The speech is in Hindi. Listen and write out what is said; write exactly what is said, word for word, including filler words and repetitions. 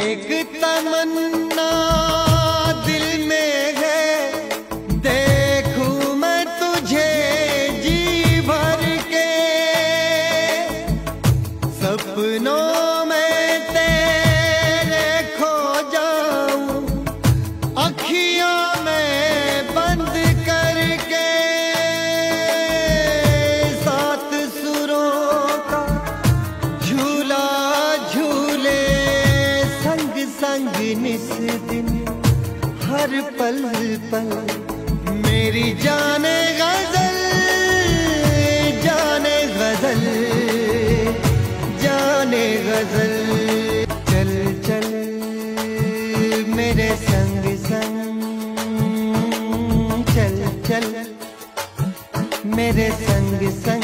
एक तमन्ना दिल में है, देखूं मैं तुझे जी भर के। सपनों में तेरे खो जाऊं, अखियां में बंद करके। सात सुरों का झूला झूले संग संग निस दिन, हर पल पल मेरी जाने गजल, जाने गजल, जाने गजल। चल चल मेरे संग संग, चल चल मेरे संग संग।